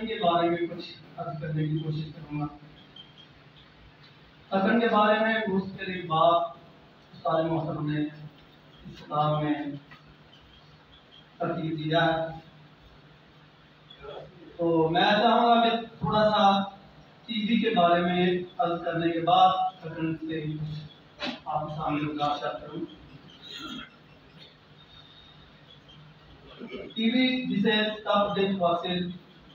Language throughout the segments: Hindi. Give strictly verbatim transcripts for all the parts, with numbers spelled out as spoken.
थकन के बारे में कुछ अर्ज करने की कोशिश करूँगा। थकन के बारे में मुख्तलिफ बात सारे मोहतरम ने इस किताब में तरतीब दिया है, तो मैं चाहूँगा कि थोड़ा सा टीवी के बारे में अर्ज करने के बाद थकन से आपके सामने मुकाशा करूँ। टीवी जिसे तब देख वासिल,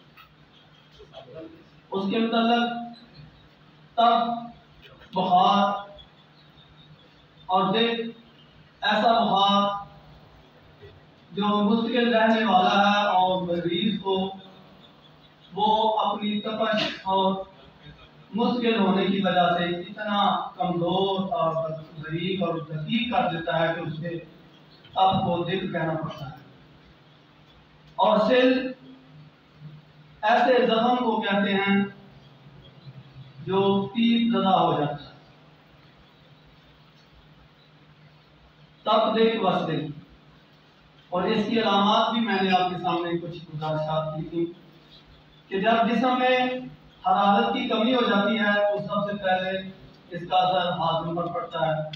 उसके मतलब तब बुखार और देख ऐसा बुखार जो मुश्किल रहने वाला है और मरीज को वो अपनी तपश और मुश्किल होने की वजह से इतना कमजोर और गरीब और दकीक कर देता है कि उसके तब को दिल कहना पड़ता है। और सिल ऐसे जख्म को कहते हैं जो तीर ज़दा हो जाता है। तब देख वस्तिल, और इसकी अलामात भी मैंने आपके सामने कुछ गुजारिशात की थी कि जब जिस्म में हरारत की कमी हो जाती है तो सबसे पहले इसका असर हाजम पर पड़ता है।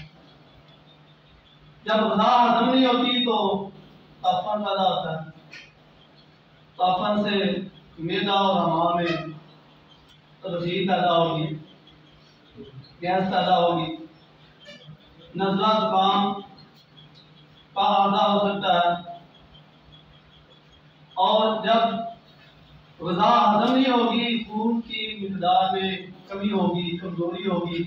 जब ग़िज़ा हजम नहीं होती तो तापन पैदा होता है। तापन से मैदा और हमा में तब्दीली पैदा होगी, गैस पैदा होगी, नज़ला जुकाम का आर्जा हो सकता है। और जब ग़िज़ा हजम नहीं होगी, खून की मिक़दार में कमी होगी, कमजोरी होगी,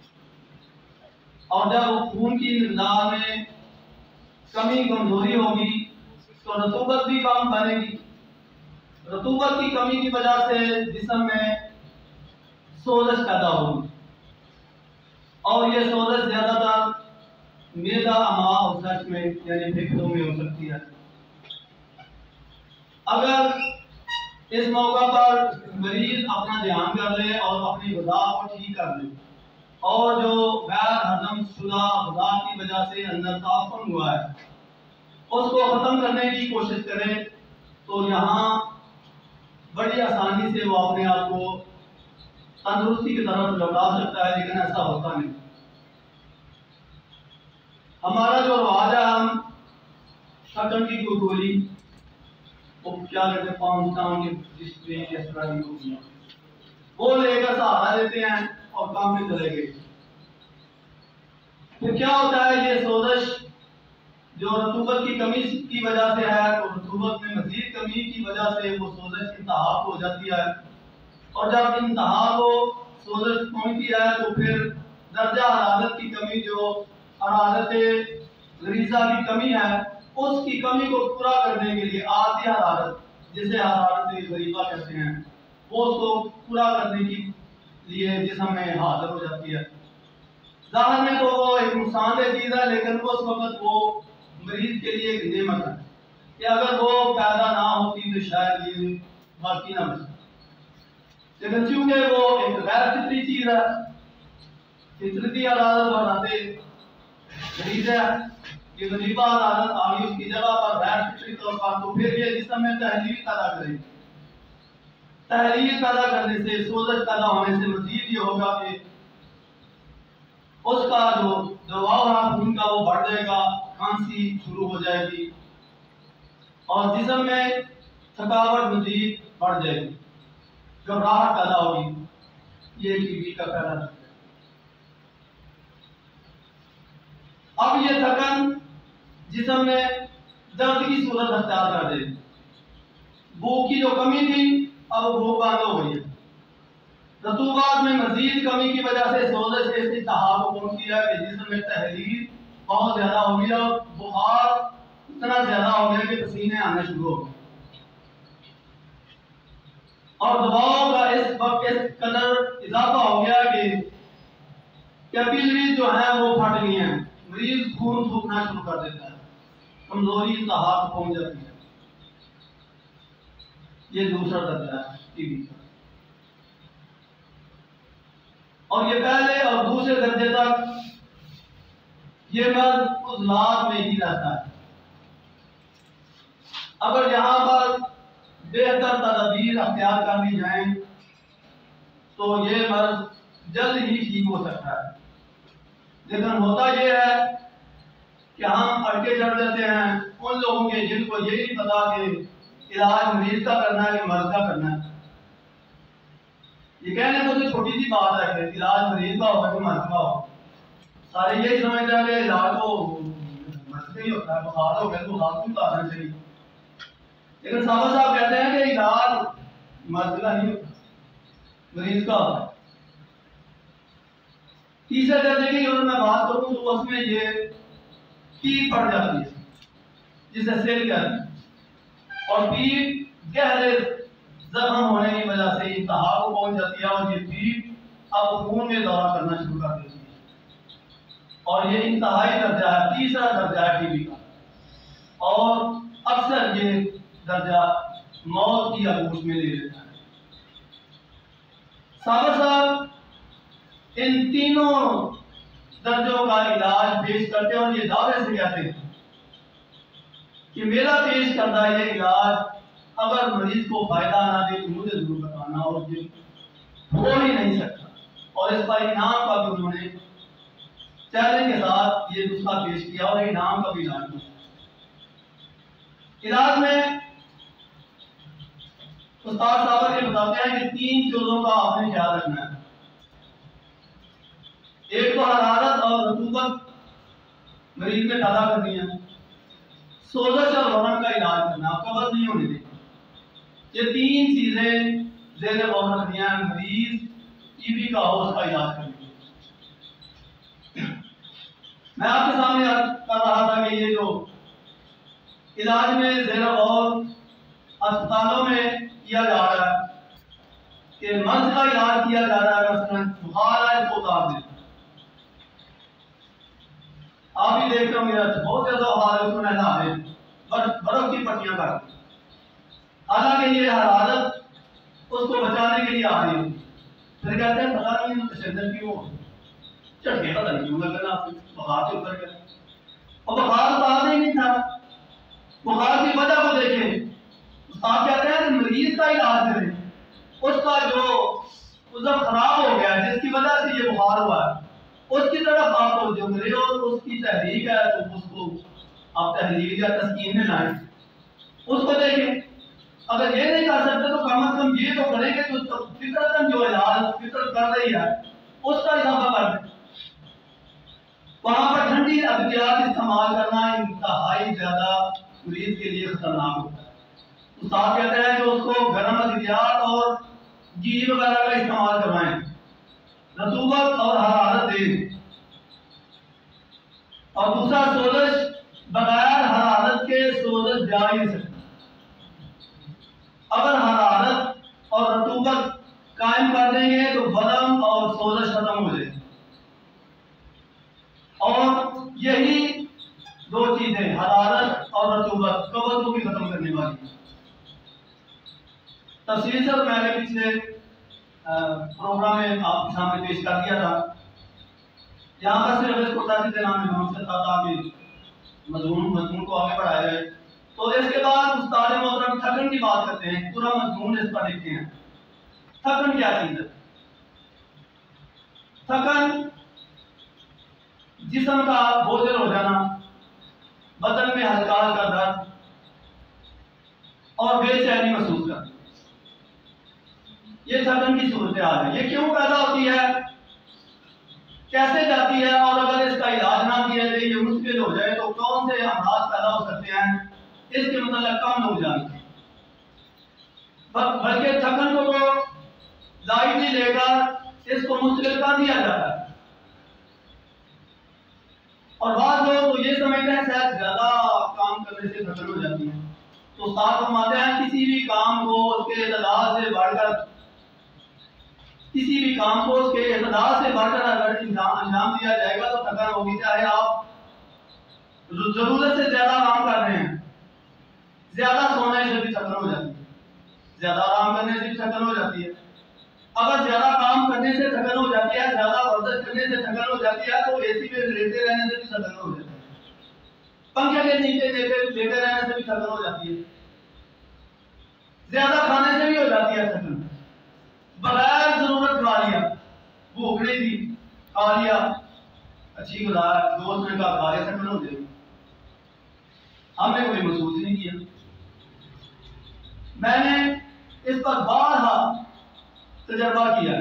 और जब खून की मिक़दार में कमी कमजोरी होगी तो रतूबत भी कम बनेगी। रतूबत की कमी की वजह से जिस्म में सोजश पैदा होगी, और ये सोजश ज्यादातर मैदा अमा और सच में यानी फेफड़ों में हो सकती है। अगर इस मौका पर मरीज अपना ध्यान कर ले और अपनी ग़िज़ा को ठीक कर ले और जो गैर हजम शुदा ग़िज़ा की वजह से अंदर ताफ़ुन हुआ है उसको ख़त्म करने की कोशिश करे तो यहाँ बड़ी आसानी से वो अपने आप को तंदुरुस्ती की तरफ लौटा सकता है। लेकिन ऐसा होता नहीं। हमारा जो रवाज है, हम थकन की कोई गोली वो क्या कहते हैं पाँच टांग के वो लेकर सहारा देते हैं और काम में चले गए। फिर क्या होता है, ये सोजश जो रतूबत की कमी की वजह से है तो रतूबत में मजीद कमी की वजह से वो सोजश इंतहा हो जाती है, और जब इंतहा को सोजश पहुंचती है तो फिर दर्जा हरारत की कमी जो हरारत गरीज़ा की कमी है उसकी कमी को पूरा करने के लिए आधी हरारत जिसे हरारत गरीबा कहते हैं वो उसको पूरा करने के लिए जिस्म में हाजिर हो जाती है। ज़ाहिर में तो वो एक नुकसानदेह चीज़ है, लेकिन उस वक्त वो मरीज के लिए एक नेमत है कि अगर वो पैदा ना होती तो शायद ये बाकी ना बचता। लेकिन चूंकि वो एक गैर फितरी चीज है, फितरती अदालत बढ़ाते मरीज है, ये गरीबा अदालत आ गई उसकी जगह पर गैर फितरी तौर पर, तो फिर ये जिस्म में तहलील पैदा करेगी। तहलील पैदा करने से सोजश पैदा होने से मजीद ये होगा कि उसका जो दबाव है खून का वो बढ़ जाएगा, खांसी शुरू हो जाएगी और जिस्म में थकावट मजीद बढ़ जाएगी, घबराहट पैदा होगी। ये टीबी का पहला लक्षण। अब ये थकन जिस्म में दर्द की सूरत अख्तियार कर देगी। भूख की जो कमी थी अब भूख बंद हो गई है। रतूबात में मजीद कमी की वजह से सोजश से इंतहा को पहुंची है कि जिस्म में तहलील बहुत ज्यादा हो गई और बुखार इतना ज्यादा हो गया कि पसीने आने शुरू हो गए और दबाव का इस वक्त इस कदर इजाफा हो गया कि कैपिलरीज जो है वो फट गई हैं, मरीज खून सूखना शुरू कर देता है, कमजोरी इंतहा को पहुंच जाती है। ये दूसरा दर्जा है टीबी का, और ये पहले और दूसरे दर्जे तक ये मर्ज उस लाभ में ही रहता है। अगर यहाँ पर बेहतर तदबीर अख्तियार कर ली जाए तो ये मर्ज जल्द ही ठीक हो सकता है। लेकिन होता ये है कि हम अटके चढ़ देते हैं उन लोगों के जिनको ये नहीं पता कि इलाज मरीज का करना है कि मर्ज का करना है। ये कहने को तो छोटी सी बात है कि इलाज मरीज का होगा कि मर्ज का हो। सारे यही समझते हैं कि इलाज तो मर्ज का ही होता है, बुखार हो गया तो बुखार को उतारना चाहिए। लेकिन साहब साहब कहते हैं कि इलाज मर्ज का नहीं होता, मरीज का होता है। तीसरे दर्जे की अगर मैं बात करूं तो उसमें ये पीप पड़ जाती है जिसे सिर कहते हैं, और पीप गहरे जख्म होने की वजह से इंतहा को पहुंच जाती है और ये पीप अब खून में दौरा करना शुरू कर देती है और ये इंतहाई दर्जा है, तीसरा दर्जा है टीबी का, और अक्सर ये दर्जा मौत की आगोश में ले लेता है। साबर साहब इन तीनों दर्जों का इलाज पेश करते हैं और ये दावे से कहते हैं कि मेरा पेश करता ये इलाज अगर मरीज को फायदा ना दे तो मुझे जरूर बताना, और ये हो ही नहीं सकता। और इस पर इनाम का भी उन्होंने चैलेंज के साथ ये नुस्खा पेश किया और इनाम का भी इलाज किया। इलाज में उस्ताद साहब ये बताते हैं कि तीन चीजों का आपने ख्याल रखना है। एक तो हरारत और रतूबत मरीज में पैदा करनी है, सोजश और रौनक का इलाज करना, कब्ज नहीं होने देनी। ये तीन चीजें ज़ेर गौर रखनी है मरीज टीबी का हो उसका इलाज करने। मैं आपके सामने कर रहा था कि ये जो इलाज में ज़ेर गौर अस्पतालों में किया जा रहा है कि मर्ज का इलाज किया जा रहा है, मसलन बुखार आए तो उतार दें। आप ही देखते होंगे बहुत ज्यादा बुखार है उसमें नहला दे, बर्फ बर्फ की पट्टियां कर दें। हालांकि ये हरारत उसको बचाने के लिए आ रही होती, फिर कहते हैं पता नहीं तशद्दुद क्यों झटके पता नहीं क्यों लग रहा बुखार के ऊपर गया और बुखार उतार ही नहीं था। बुखार की वजह को देखें, आप कहते हैं कि मरीज का इलाज करें, उसका जो उज़्व खराब हो गया जिसकी वजह से ये बुखार हुआ है उसकी तरफ आप तवज्जो करें और उसकी तहरीक है तो उसको आप तहरीक या तस्कीन में लाएं, उसको देखें। अगर ये नहीं कर सकते तो कम अज कम ये तो करें कि तो फितरतन जो इलाज फितरत कर रही है उसका इजाफा कर दें। वहां पर ठंडी अद्वियात इस्तेमाल करना इंतहाई ज्यादा मरीज के लिए खतरनाक होता है। उस्ताद कहते हैं कि उसको गर्म अद्वियात और घी वगैरह का इस्तेमाल करवाएं, रतूबत और हरारत दें। और दूसरा सोजश बगैर हरारत के सोजश जा ही नहीं सकती। अगर हरारत और रतूबत कायम कर देंगे तो बदम और सोजश खत्म हो जाएगी। और यही दो चीजें हरारत और रतूबत कब्ज को भी खत्म करने वाली है। तफसील से मैंने पिछले प्रोग्राम में आपके सामने पेश कर दिया था। यहाँ पर सिर्फ इसको तारीफ देना में मकसद था ताकि मजमून मजमून को आगे बढ़ाया जाए। तो इसके बाद उस्ताद मोहतरम थकन की बात करते हैं, पूरा मजमून इस पर लिखते हैं। थकन क्या चीज है? थकन जिस्म का बोझल हो जाना, बदन में हल्का हल्का दर्द और बेचैनी महसूस करना, ये थकन की सूरत हाल है। ये क्यों पैदा होती है, कैसे जाती है, और अगर इसका इलाज ना किया जाए ये मुश्किल हो जाए तो कौन से अमराज पैदा हो सकते हैं, इसके मतलब कम लोग जानते हैं। बल्कि थकन को तो लाइटली लेकर इसको मुश्किल कर दिया जाता है और बाद लोग तो ये समझते हैं शायद ज्यादा काम करने से थकन हो जाती है। तो साथ फरमाते हैं किसी भी काम को उसके इतदाल से बढ़कर किसी भी काम को उसके इतदाल से बढ़कर अगर अंजाम दिया जाएगा तो थकन होगी। चाहे आप जरूरत से ज्यादा काम कर रहे हैं, ज्यादा सोने से भी थकन हो जाती है, ज्यादा आराम करने से भी थकन हो जाती है। अगर ज्यादा काम करने से थकन हो जाती है, ज्यादा वर्जिश करने से थकन हो जाती है, तो एसी में लेटे रहने से भी थकन हो जाती है, पंखे के नीचे लेटे लेटे रहने से भी थकन हो जाती है। ज्यादा खाने से भी हो जाती है थकन, बगैर जरूरत खा लिया, भूख नहीं थी खा लिया, अच्छी गुजा दोस्त ने कहा खा लिया, थकन हो जाएगी, हमने कोई महसूस नहीं किया। मैंने इस पर बारहा तजर्बा किया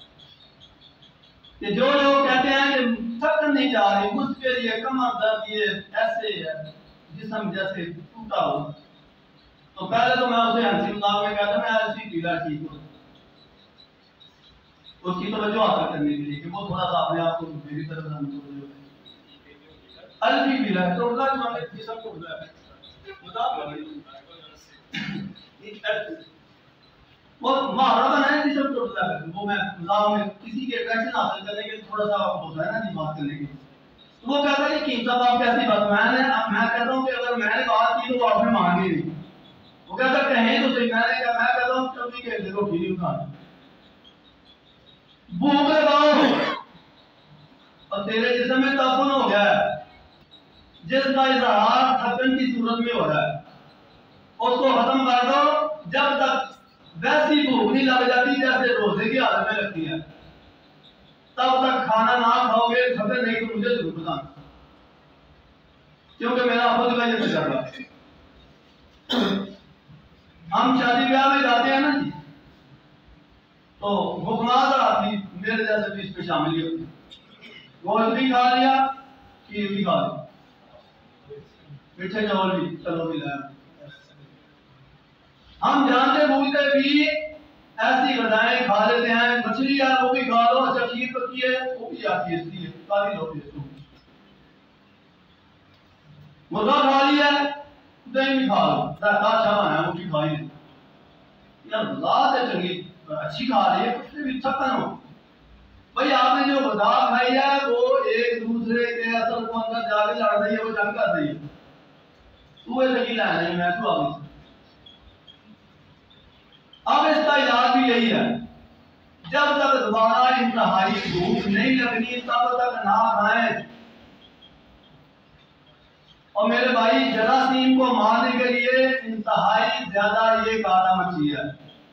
कि जो लोग कहते हैं कि थकन नहीं जा रही, उसके लिए कमर दर्द ये ऐसे है जिस्म जैसे टूटा हो, तो पहले तो मैं उसे हंसी मजाक में कहता मैं ऐसी पीला ठीक हो, उसकी तवज्जो हासिल करने के लिए कि वो थोड़ा सा अपने आप को मेरी तरफ अलफी पीला है, तो उसका जो हमें जिस्म को हुआ है वो महारत है जिसम टूटता है, वो मैं मजाक में किसी के अट्रैक्शन हासिल करने के लिए थोड़ा सा होता है ना जी बात करने की, तो वो कहता है कि कीम साहब आप कैसी बात, मैंने मैं कहता हूँ कि अगर मैंने बात की तो वो आपने मांगी नहीं, वो कहता कहें तो सही, मैंने कहा मैं कहता हूँ कभी कह दे रोटी नहीं उठा, भूख लगाओ और तेरे जिस्म में ताफुन हो गया है जिसका इजहार थकन की सूरत में हो रहा है, उसको खत्म कर दो, जब तक वैसी भूख नहीं लग जाती जैसे रोजे की हालत में लगती है, तब तक खाना ना खाओगे, थकन नहीं तो मुझे जरूर बताना, क्योंकि मेरा खुद का ये तजर्बा है। हम शादी ब्याह में जाते हैं ना जी, तो भुखमार आदमी मेरे जैसे भी इसमें शामिल ही होते हैं, गोश्त भी खा लिया, खीर भी खा लिया, मीठे चावल भी चलो भी लाया, हम जानते भूलते भी ऐसी गजाएं खा लेते हैं, मछली यार वो भी खा लो, अच्छा खीर पकी है वो भी यार टेस्टी है, काफी लो टेस्ट, मुर्गा खा लिया, दही भी खा लो, अच्छा बना वो भी खा ही ले यार, बात है चंगी अच्छी खा रही है, उससे भी थकन हो भाई, आपने जो गजा खाई है वो एक दूसरे के असर को अंदर जाके लड़ रही है, वो जंग कर रही है, तू ऐसे की लाया नहीं मैं तो आगे। अब इसका इलाज भी यही है, जब तक दोबारा इंतहाई भूख नहीं लगनी तब तक ना खाएं, और मेरे भाई जरासीम को मारने के लिए इंतहाई ज्यादा ये काला मच्छी है,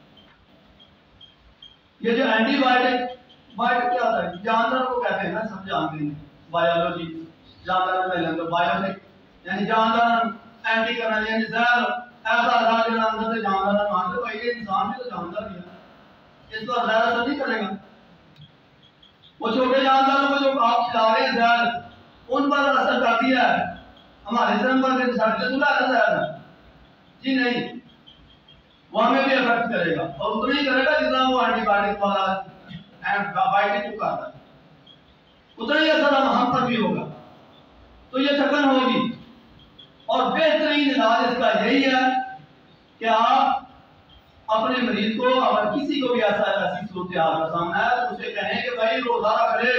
ये जो एंटीबायोटिक बायोटिक क्या होता है, जानवर को कहते हैं ना, सब जानते हैं बायोलॉजी, जानवर में तो बायोटिक यानी जानवर एंटी करना, यानी जहर ऐसा राज अंदर से जानवर मानते भाई ये इंसान भी तो जानवर ही है, इस पर जहर असर नहीं करेगा, वो छोटे जानवरों को जो आप खिला रहे हैं जहर उन पर असर करती है, हमारे जिस्म पर सड़के सुला जहर जी नहीं, वो हमें भी अफेक्ट करेगा और उतना ही करेगा जितना वो एंटीबायोटिक वाला एंटीबायोटिक को करता है, उतना ही असर हम पर भी होगा, तो ये थकन होगी। और बेहतरीन इलाज इसका यही है कि आप अपने मरीज को, अगर किसी को भी ऐसा ऐसी सूरत हाल का सामना है तो उसे कहें कि भाई रोजा करे,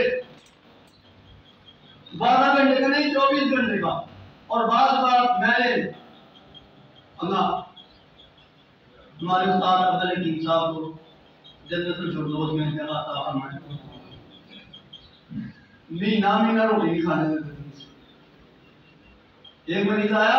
बारह घंटे का नहीं चौबीस घंटे का, और बार बार मैंने अल्लाह हमारे उस्ताद अब्दुल हकीम साहब को जन्नतुल फिरदौस में जगह अता फरमाए, महीना महीना रोटी नहीं खाने देते। एक मरीज आया,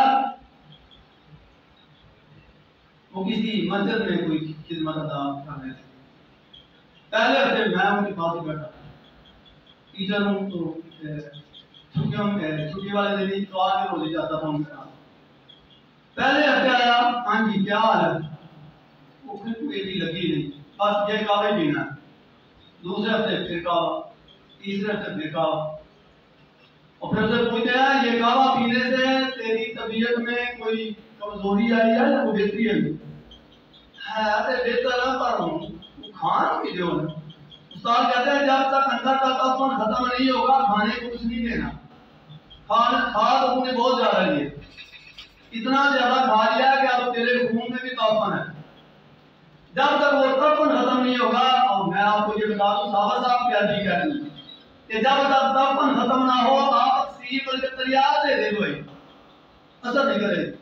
वो किसी मस्जिद में कोई खिदमत अदा कर रहे थे, पहले हफ्ते मैं उनके पास ही बैठा, टीचर हूँ तो छुट्टियों में छुट्टी वाले दिन तो आज रोज जाता था उनके साथ, पहले हफ्ते आया, हाँ जी क्या हाल है, वो फिर कोई लगी नहीं, बस ये कावा ही पीना है, दूसरे हफ्ते फिर कावा, तीसरे हफ्ते फिर कावा, और फिर से पूछते हैं ये कावा पीने से तेरी तबीयत में कोई कमजोरी आई है या बेहतरी आई है, अरे बेहतर है पर हूँ खाना भी दो ना, उस्ताद कहते हैं जब तक अंदर का तापमान खत्म नहीं होगा खाने को कुछ नहीं देना, खाना खा तो तूने बहुत ज्यादा लिए, इतना ज्यादा खा लिया कि अब तेरे खून में भी तापमान है, जब तक वो तापमान खत्म नहीं होगा, और मैं आपको ये बता दूं साहब साहब क्या जी कहते हैं कि जब तक तापमान खत्म ना हो आप सी बल्कि तैयार दे दे कोई असर नहीं करेगा,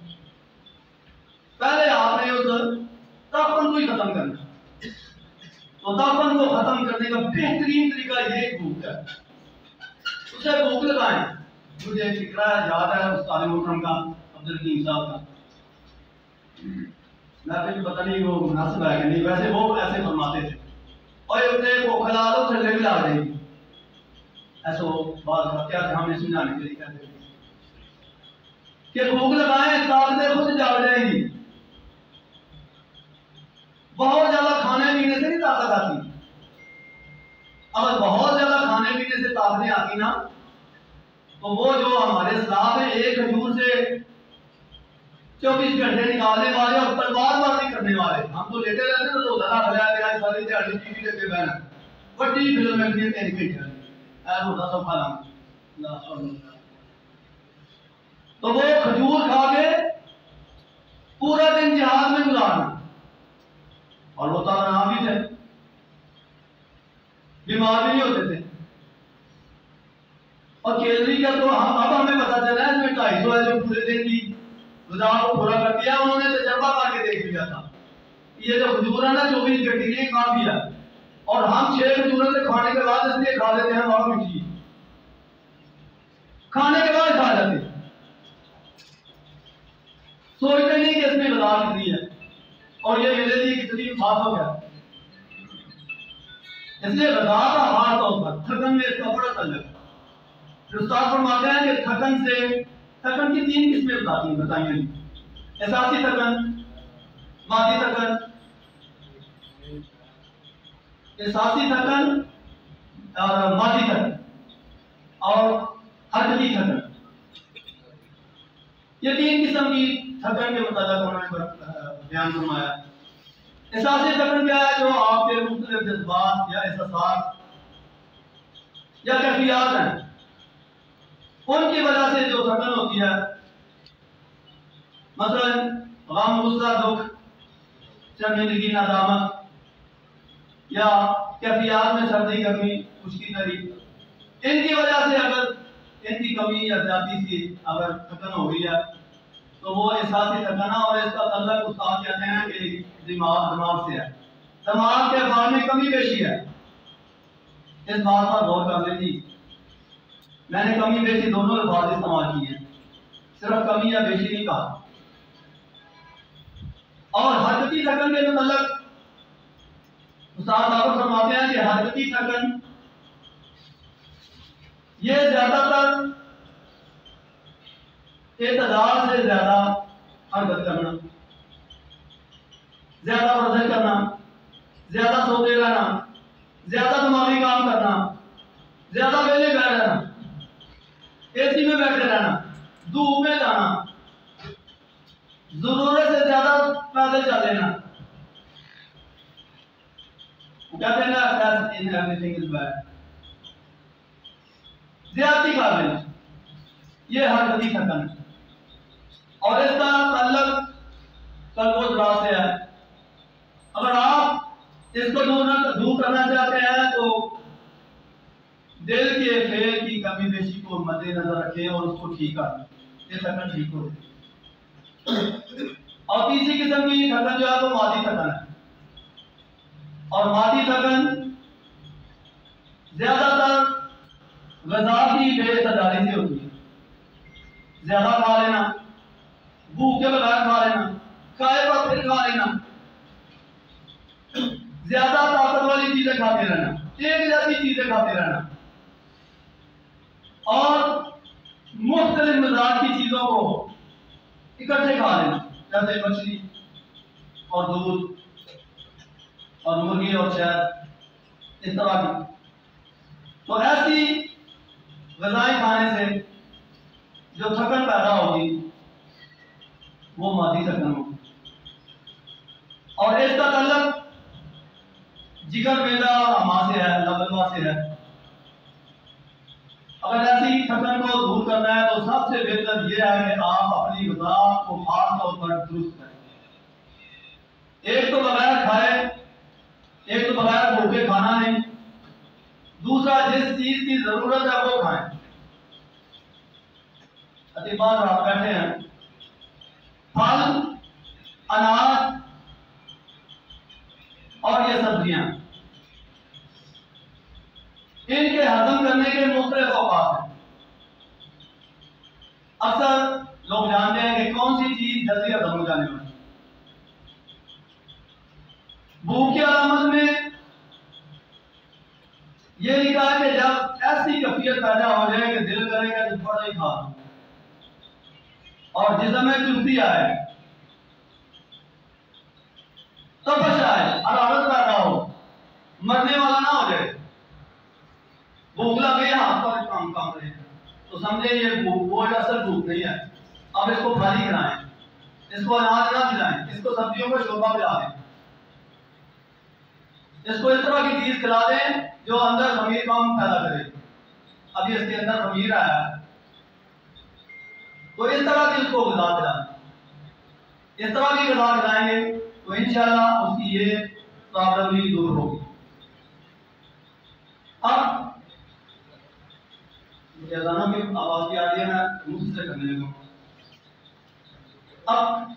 पहले आपने उस तापमान को ही खत्म करना, तो तापमान को खत्म करने का बेहतरीन तरीका ये भूख है, उसे भूख लगाएं। मुझे फिक्रा याद है उस्ताद मोहतरम का अब्दुल हकीम साहब का, मैं फिर पता नहीं वो मुनासिब है कि नहीं, वैसे वो ऐसे फरमाते थे और अपने को खिला दो थल्ले भी ला देंगे, ऐसा बात क्या हमें समझाने के लिए कहते थे कि भूख लगाएं ताकतें खुद जाग जाएंगी। बहुत ज्यादा खाने पीने से नहीं ताकत आती, अगर बहुत ज्यादा खाने पीने से ताकतें आती ना तो वो जो हमारे सलाफ है एक खजूर से चौबीस घंटे निकालने वाले और तलवारबाजी करने वाले, हम तो लेटे रहते ना तो लगा खिलाया गया सारी दिहाड़ी टीवी देखे बहना बड़ी फिल्म में भी तीन घंटे ऐसा होता सब खा तो वो खजूर खा के पूरा दिन जिहाद में गुजारना, और वो ताना भी थे, बीमार भी नहीं होते थे। और कैलोरी का तो हम अब हमें पता चला है इसमें ढाई सौ है जो पूरे दिन की गुजार को पूरा कर दिया, उन्होंने तजर्बा करके देख लिया था ये जो खजूर है ना चौबीस घंटे के लिए काफी है, और हम छह खजूरों से खाने के बाद इसलिए खा लेते हैं और मिठी खाने के बाद खा जाते हैं, सोचते नहीं कि इसमें गजा कितनी है और ये मेरे लिए कितनी खास हो गया। इसलिए गजा का खास तौर पर थकन में इसका बड़ा तल्लुक। उस्ताद फरमाते हैं कि थकन से थकन की तीन किस्में बताती हैं बताइए एहसासी थकन, मादी थकन, एहसासी थकन और मादी थकन और हरकती थकन। ये तीन किस्म की थकन के मुताबिक उन्होंने बयान फरमाया। एहसासी थकन क्या है? जो आपके मुख्तलिफ जज्बात या एहसास या कैफियत हैं उनकी वजह से जो थकन होती है, मसलन गम, गुस्सा, दुख, शर्मिंदगी, नादामत या कैफियत में सर्दी, गर्मी, खुश्की, तरी, इनकी वजह से अगर इनकी कमी या ज्यादती से अगर थकन हो गई है तो वो एहसासी थकन है। और इसका तल्लुक उस्ताद कहते हैं कि दिमाग दिमाग से है, दिमाग के अफाल में कमी बेशी है। इस बात पर गौर कर लीजिए, मैंने कमी बेशी दोनों अल्फाज इस्तेमाल किए हैं, सिर्फ कमी या बेशी नहीं कहा। और हरकती थकन के मतलब उस्ताद साहब फरमाते हैं कि हरकती थकन ये ज्यादातर इतदाल से ज्यादा हरकत करना, ज्यादा वर्जश करना, ज्यादा सोते रहना, ज्यादा दिमागी काम करना, ज्यादा वेले बैठ रहना, एसी में बैठे रहना, धूप में जाना, जरूरत से ज्यादा पैदल चल लेना, कहते हैं ना इन एवरीथिंग इज बैड, ज्यादती कर लेना, ये हरकती थकन है। और इसका ताल्लुक कल्बो दराज से है। अगर आप इसको दूर दूर करना चाहते हैं तो दिल के फेल की कमी बेशी को मद्देनजर रखें और उसको ठीक करें, ये थकन ठीक हो। और तीसरी किस्म की थकन जो है वो मादी थकन है, और मादी थकन ज्यादातर ग़िज़ा की बेतदारी से होती है। ज्यादा खा लेना, भूख के बगैर खा लेना, खाए पर फिर खा लेना, ज्यादा ताकत वाली चीजें खाते रहना, एक जैसी चीजें खाते रहना, और मुख्तलिफ मिजाज की चीजों को इकट्ठे खा लेना, जैसे मछली और दूध और मुर्गी और शहद, इस तरह की। तो ऐसी ग़िज़ाएं खाने से जो थकन पैदा होगी वो मादी थकन होगी। और इसका ताल्लुक जिगर, मैदा और अमा से है, लबलवा से है। अगर ऐसी थकन को दूर करना है तो सबसे बेहतर यह है कि आप अपनी ग़िज़ा को खास तौर पर दुरुस्त करें। एक तो बगैर खाए, एक तो बगैर भूखे खाना नहीं, दूसरा जिस चीज की जरूरत है वो खाएं। अतिबार आप बैठे हैं, फल, अनाज और ये सब्जियां, इनके हजम करने के मुख्तलिफ औकात हैं। अक्सर लोग जानते हैं कि कौन सी चीज जल्दी हजम हो जाने वाली, भूख की अलामत में ये लिखा है कि जब ऐसी कैफियत पैदा हो जाए कि दिल करेगा तो थोड़ा ही खा लूं, और जिस्म में चुस्ती आए, तपश आए, हरारत पैदा हो, मरने वाला ना हो जाए, भूख लग गई हाथ पर काम काम रहे, तो समझे ये भूख वो असल भूख नहीं है। अब इसको खाली कराएं, इसको अनाज ना खिलाएं, इसको सब्जियों का शोभा पिला दें, इसको इस तरह की चीज खिला दें जो अंदर खमीर काम पैदा करे। अभी इसके अंदर खमीर आया है, तो इस तरह की उसको ग़िज़ा खिलाएं, इस तरह की ग़िज़ा खिलाएंगे तो इंशाअल्लाह उसकी ये प्रॉब्लम भी दूर होगी। अब मुझे अज़ानों की आवाज भी आ रही है, मैं मुंह से करने लगा। अब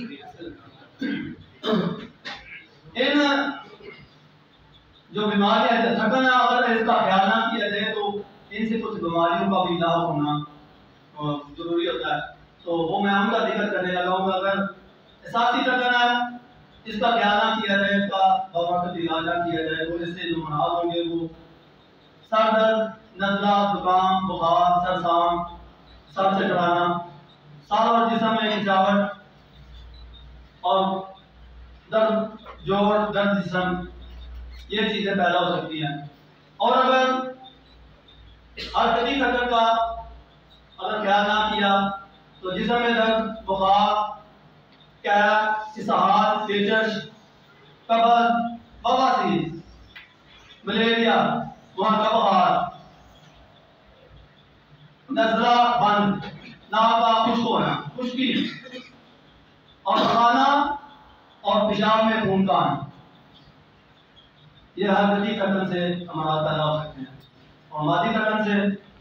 इन जो बीमारियां हैं, थकन अगर इसका ख्याल ना किया जाए तो इनसे कुछ बीमारियों का भी इलाज होना जरूरी होता है। तो वो मैं उनका जिक्र करने लगा हूँ। अगर एहसासी थकन है, इसका ख्याल ना किया जाए, इसका वक्त इलाज ना किया जाए तो इससे जो मराज होंगे वो सर दर्द, नज़ला, जुकाम, बुखार, सरसाम, सर से चढ़ाना, साल और जिस्म में खिंचावट और दर्द जोड़, दर्द जिस्म, ये चीजें पैदा हो सकती हैं। और अगर हरकती थकन का अगर ख्याल ना किया तो जिस्म में दर्द, बुखार, कैप, इसहार, पेचश, कब्ज, बवासीर, मलेरिया, वहां का बुखार, नज़ला बंद, नाक का खुश्क होना, खुश्की, और खाना और पेशाब में खून का आना, ये हरकती थकन से अमराज पैदा हो सकते हैं। और मादी थकन से